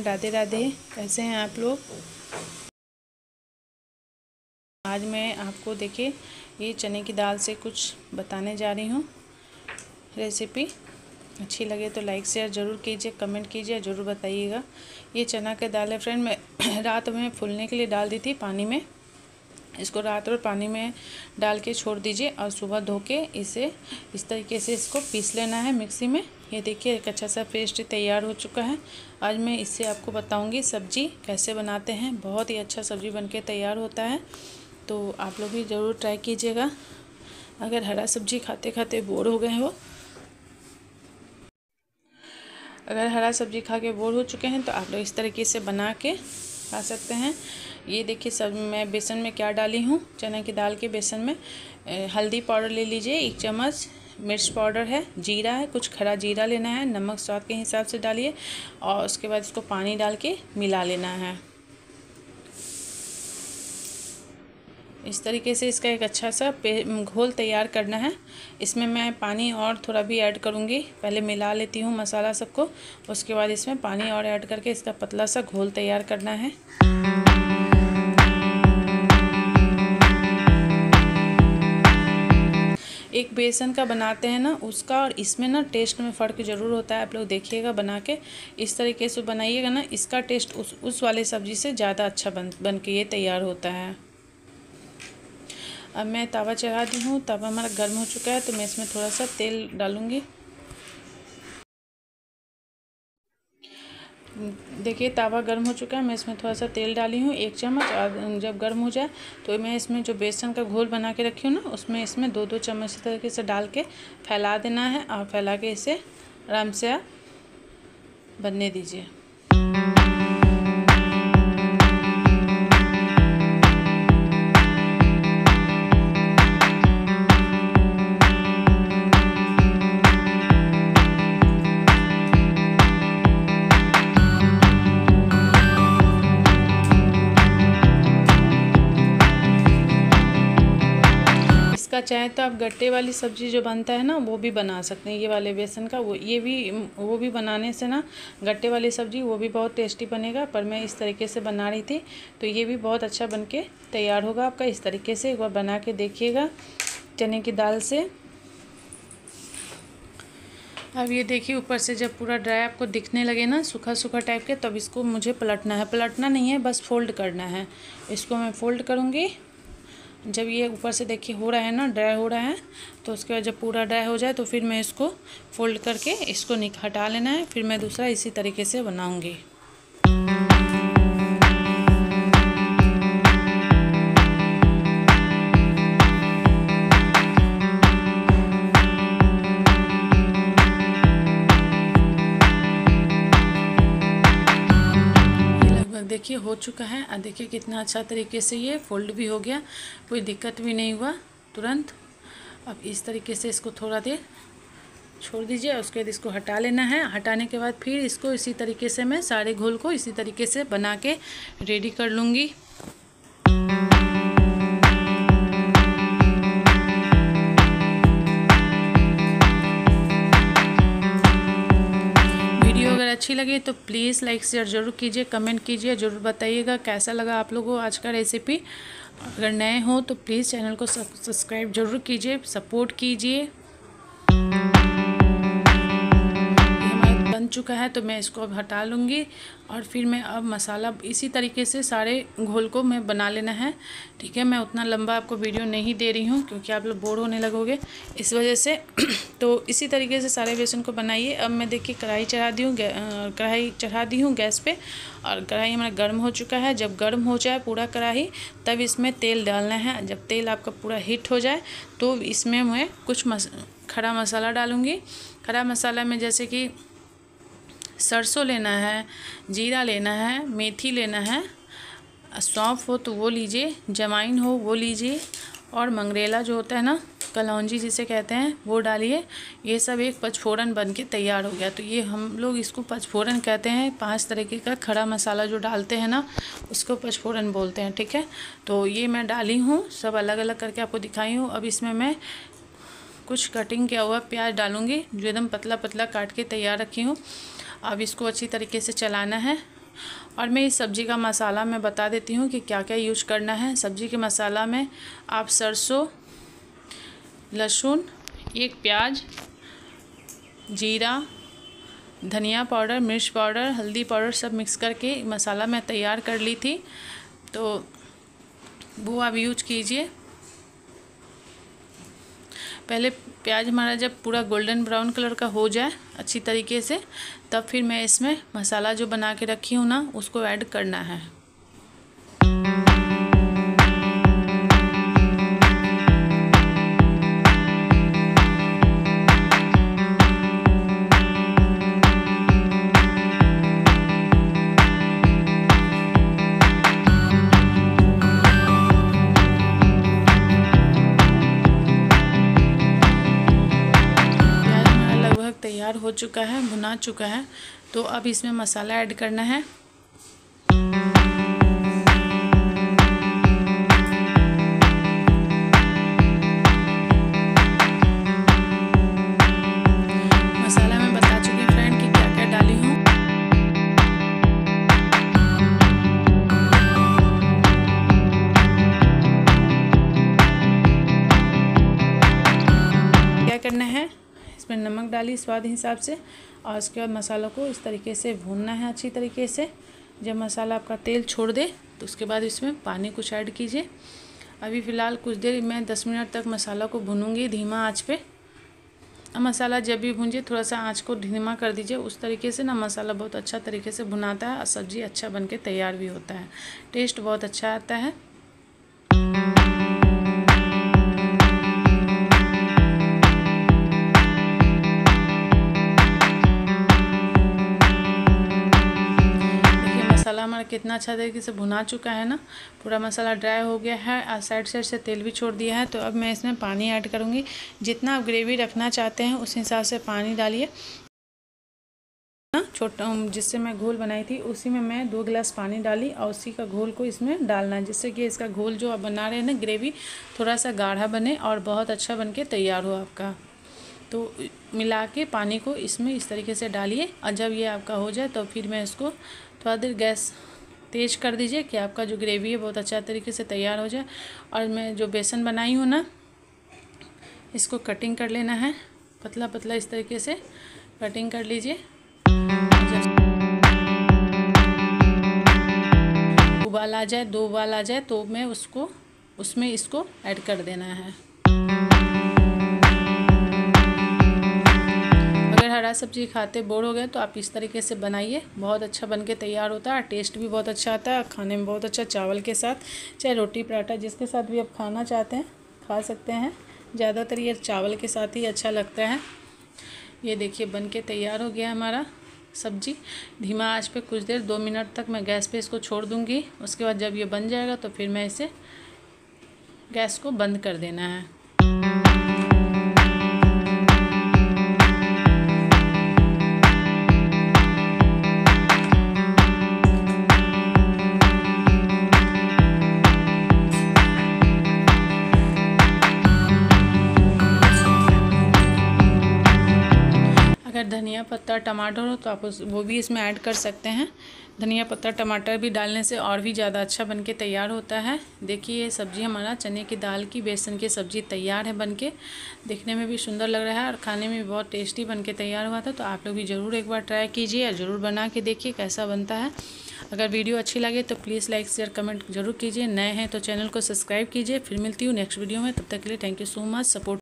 राधे राधे। कैसे हैं आप लोग। आज मैं आपको देखिए ये चने की दाल से कुछ बताने जा रही हूँ रेसिपी। अच्छी लगे तो लाइक शेयर ज़रूर कीजिए, कमेंट कीजिए, ज़रूर बताइएगा। ये चना की दाल है फ्रेंड, मैं रात में फूलने के लिए डाल दी थी पानी में। इसको रात भर पानी में डाल के छोड़ दीजिए और सुबह धो के इसे इस तरीके से इसको पीस लेना है मिक्सी में। ये देखिए एक अच्छा सा पेस्ट तैयार हो चुका है। आज मैं इससे आपको बताऊंगी सब्जी कैसे बनाते हैं। बहुत ही अच्छा सब्जी बनके तैयार होता है, तो आप लोग भी ज़रूर ट्राई कीजिएगा। अगर हरा सब्जी खाते खाते बोर हो गए हो, अगर हरा सब्जी खा के बोर हो चुके हैं तो आप लोग इस तरीके से बना के खा सकते हैं। ये देखिए सब मैं बेसन में क्या डाली हूँ। चने की दाल के बेसन में हल्दी पाउडर ले लीजिए 1 चम्मच, मिर्च पाउडर है, जीरा है, कुछ खरा जीरा लेना है, नमक स्वाद के हिसाब से डालिए और उसके बाद इसको पानी डाल के मिला लेना है। इस तरीके से इसका एक अच्छा सा घोल तैयार करना है। इसमें मैं पानी और थोड़ा भी ऐड करूँगी। पहले मिला लेती हूँ मसाला सबको, उसके बाद इसमें पानी और ऐड करके इसका पतला सा घोल तैयार करना है। एक बेसन का बनाते हैं ना, उसका और इसमें ना टेस्ट में फ़र्क ज़रूर होता है। आप लोग देखिएगा बना के, इस तरीके से बनाइएगा ना, इसका टेस्ट उस वाले सब्ज़ी से ज़्यादा अच्छा बन के ये तैयार होता है। अब मैं तवा चढ़ा दी हूँ। तवा हमारा गर्म हो चुका है, तो मैं इसमें थोड़ा सा तेल डालूँगी। देखिए तवा गर्म हो चुका है, मैं इसमें थोड़ा सा तेल डाली हूँ 1 चम्मच। और जब गर्म हो जाए तो मैं इसमें जो बेसन का घोल बना के रखी हूँ ना, उसमें इसमें 2-2 चम्मच इस तरीके से डाल के फैला देना है और फैला के इसे आराम से आप बनने दीजिए। चाहे तो आप गट्टे वाली सब्ज़ी जो बनता है ना वो भी बना सकते हैं। ये वाले बेसन का वो भी बनाने से ना गट्टे वाली सब्ज़ी वो भी बहुत टेस्टी बनेगा। पर मैं इस तरीके से बना रही थी तो ये भी बहुत अच्छा बनके तैयार होगा आपका। इस तरीके से एक बार बना के देखिएगा चने की दाल से। अब ये देखिए ऊपर से जब पूरा ड्राई आपको दिखने लगे ना, सूखा सूखा टाइप के, तब इसको मुझे पलटना है। पलटना नहीं है, बस फोल्ड करना है। इसको मैं फोल्ड करूँगी। जब ये ऊपर से देखिए हो रहा है ना, ड्राई हो रहा है, तो उसके बाद जब पूरा ड्राई हो जाए तो फिर मैं इसको फोल्ड करके इसको हटा लेना है। फिर मैं दूसरा इसी तरीके से बनाऊंगी। देखिए हो चुका है और देखिए कितना अच्छा तरीके से ये फोल्ड भी हो गया, कोई दिक्कत भी नहीं हुआ तुरंत। अब इस तरीके से इसको थोड़ा देर छोड़ दीजिए, उसके बाद इसको हटा लेना है। हटाने के बाद फिर इसको इसी तरीके से मैं सारे घोल को इसी तरीके से बना के रेडी कर लूँगी। अच्छी लगे तो प्लीज़ लाइक शेयर ज़रूर कीजिए, कमेंट कीजिए, ज़रूर बताइएगा कैसा लगा आप लोगों को आज का रेसिपी। अगर नए हो तो प्लीज़ चैनल को सब्सक्राइब ज़रूर कीजिए, सपोर्ट कीजिए। बन चुका है तो मैं इसको अब हटा लूँगी और फिर मैं अब मसाला इसी तरीके से सारे घोल को मैं बना लेना है। ठीक है, मैं उतना लंबा आपको वीडियो नहीं दे रही हूँ क्योंकि आप लोग बोर होने लगोगे इस वजह से। तो इसी तरीके से सारे बेसन को बनाइए। अब मैं देखिए कढ़ाई चढ़ा दी हूँ गैस पे और कढ़ाई हमारा गर्म हो चुका है। जब गर्म हो जाए पूरा कढ़ाई, तब इसमें तेल डालना है। जब तेल आपका पूरा हीट हो जाए तो इसमें मैं कुछ खड़ा मसाला डालूँगी। खड़ा मसाला में जैसे कि सरसों लेना है, जीरा लेना है, मेथी लेना है, सौंफ हो तो वो लीजिए, जमाइन हो वो लीजिए, और मंगरेला जो होता है ना, कलौंजी जिसे कहते हैं, वो डालिए। ये सब एक पचफोरन बन के तैयार हो गया। तो ये हम लोग इसको पचफोरन कहते हैं। 5 तरीके का खड़ा मसाला जो डालते हैं ना, उसको पचफोरन बोलते हैं। ठीक है, तो ये मैं डाली हूँ, सब अलग अलग करके आपको दिखाई हूँ। अब इसमें मैं कुछ कटिंग किया हुआ प्याज डालूँगी जो एकदम पतला पतला काट के तैयार रखी हूँ। अब इसको अच्छी तरीके से चलाना है और मैं इस सब्ज़ी का मसाला मैं बता देती हूँ कि क्या क्या यूज करना है। सब्ज़ी के मसाला में आप सरसों, लहसुन, 1 प्याज, जीरा, धनिया पाउडर, मिर्च पाउडर, हल्दी पाउडर सब मिक्स करके मसाला मैं तैयार कर ली थी, तो वो आप यूज कीजिए। पहले प्याज हमारा जब पूरा गोल्डन ब्राउन कलर का हो जाए अच्छी तरीके से, तब फिर मैं इसमें मसाला जो बना के रखी हूँ ना उसको ऐड करना है। तैयार हो चुका है, भुना चुका है, तो अब इसमें मसाला ऐड करना है। मसाला मैं बता चुकी हूँ फ्रेंड कि क्या क्या डाली हूँ। क्या करना है, इसमें नमक डाली स्वाद हिसाब से, और उसके बाद मसाला को इस तरीके से भूनना है अच्छी तरीके से। जब मसाला आपका तेल छोड़ दे तो उसके बाद इसमें पानी कुछ ऐड कीजिए। अभी फ़िलहाल कुछ देर मैं 10 मिनट तक मसाला को भूनूंगी धीमा आंच पे। अब मसाला जब भी भूंजे थोड़ा सा आंच को धीमा कर दीजिए। उस तरीके से ना मसाला बहुत अच्छा तरीके से भुनाता है और सब्ज़ी अच्छा बन के तैयार भी होता है, टेस्ट बहुत अच्छा आता है। मसाला हमारा कितना अच्छा तरीके से भुना चुका है ना, पूरा मसाला ड्राई हो गया है और साइड से तेल भी छोड़ दिया है। तो अब मैं इसमें पानी ऐड करूँगी। जितना आप ग्रेवी रखना चाहते हैं उस हिसाब से पानी डालिए। छोटा जिससे मैं घोल बनाई थी उसी में मैं 2 गिलास पानी डाली और उसी का घोल को इसमें डालना है, जिससे कि इसका घोल जो आप बना रहे हैं ना ग्रेवी थोड़ा सा गाढ़ा बने और बहुत अच्छा बन के तैयार हो आपका। तो मिला के पानी को इसमें इस तरीके से डालिए और जब ये आपका हो जाए तो फिर मैं इसको थोड़ा देर गैस तेज़ कर दीजिए कि आपका जो ग्रेवी है बहुत अच्छा तरीके से तैयार हो जाए। और मैं जो बेसन बनाई हूँ ना इसको कटिंग कर लेना है, पतला पतला इस तरीके से कटिंग कर लीजिए। उबाल आ जाए, 2 उबाल आ जाए तो मैं उसमें इसको ऐड कर देना है। हरा सब्जी खाते बोर हो गए तो आप इस तरीके से बनाइए, बहुत अच्छा बनके तैयार होता है। टेस्ट भी बहुत अच्छा आता है, खाने में बहुत अच्छा, चावल के साथ चाहे रोटी पराठा जिसके साथ भी आप खाना चाहते हैं खा सकते हैं। ज़्यादातर ये चावल के साथ ही अच्छा लगता है। ये देखिए बनके तैयार हो गया हमारा सब्जी। धीमा आंच पे कुछ देर 2 मिनट तक मैं गैस पे इसको छोड़ दूँगी। उसके बाद जब ये बन जाएगा तो फिर मैं इसे गैस को बंद कर देना है। अगर धनिया पत्ता टमाटर हो तो आप वो भी इसमें ऐड कर सकते हैं। धनिया पत्ता टमाटर भी डालने से और भी ज़्यादा अच्छा बनके तैयार होता है। देखिए ये सब्ज़ी हमारा चने की दाल की बेसन की सब्ज़ी तैयार है बनके। देखने में भी सुंदर लग रहा है और खाने में भी बहुत टेस्टी बनके तैयार हुआ था। तो आप लोग भी ज़रूर एक बार ट्राई कीजिए और ज़रूर बना के देखिए कैसा बनता है। अगर वीडियो अच्छी लगे तो प्लीज़ लाइक शेयर कमेंट जरूर कीजिए। नए हैं तो चैनल को सब्सक्राइब कीजिए। फिर मिलती हूँ नेक्स्ट वीडियो में, तब तक के लिए thank you so much. Support